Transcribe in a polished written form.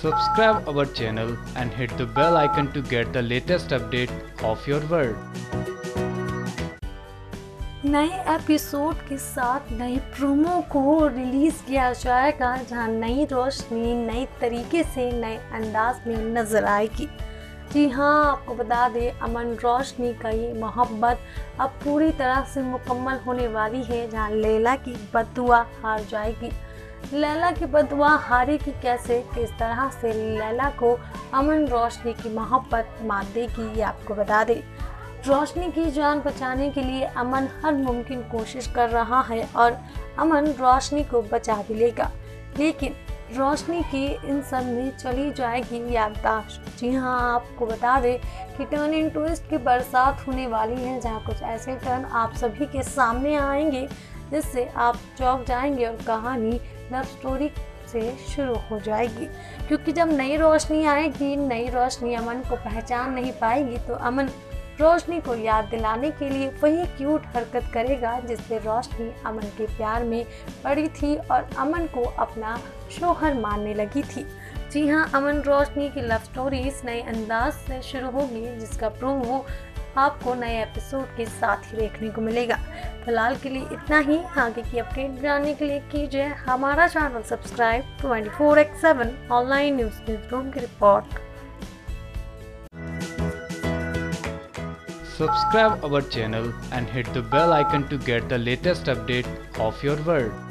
Subscribe our channel and hit the bell icon to get the latest update of your world. नए episode के साथ नए promo को release किया जाएगा, जहां नई रोशनी नई तरीके से नए अंदाज में नज़र आएगी। जी हाँ, आपको बता दें, अमन रोशनी का ये मोहब्बत अब पूरी तरह से मुकम्मल होने वाली है, जहां लैला की बददुआ हार जाएगी। लैला की बददुआ हारेगी कैसे, किस तरह से लैला को अमन रोशनी की मोहब्बत मात देगी, ये आपको बता दें। रोशनी की जान बचाने के लिए अमन हर मुमकिन कोशिश कर रहा है और अमन रोशनी को बचा भी लेगा, लेकिन रोशनी की इन सब में चली जाएगी याददाश्त। जी हाँ, आपको बता दें कि टर्निंग ट्विस्ट की बरसात होने वाली है, जहाँ कुछ ऐसे टर्न आप सभी के सामने आएंगे जिससे आप चौंक जाएंगे और कहानी लव स्टोरी से शुरू हो जाएगी। क्योंकि जब नई रोशनी आएगी, नई रोशनी अमन को पहचान नहीं पाएगी, तो अमन रोशनी को याद दिलाने के लिए वही क्यूट हरकत करेगा जिससे रोशनी अमन के प्यार में पड़ी थी और अमन को अपना शौहर मानने लगी थी। जी हाँ, अमन रोशनी की लव स्टोरी इस नए अंदाज से शुरू होगी, जिसका प्रोमो आपको नए एपिसोड के साथ ही देखने को मिलेगा। फिलहाल के लिए इतना ही। आगे की अपडेट जानने के लिए कीजिए हमारा channel subscribe. 24x7 online news room की रिपोर्ट। Subscribe our channel and hit the bell icon to get the latest update of your world.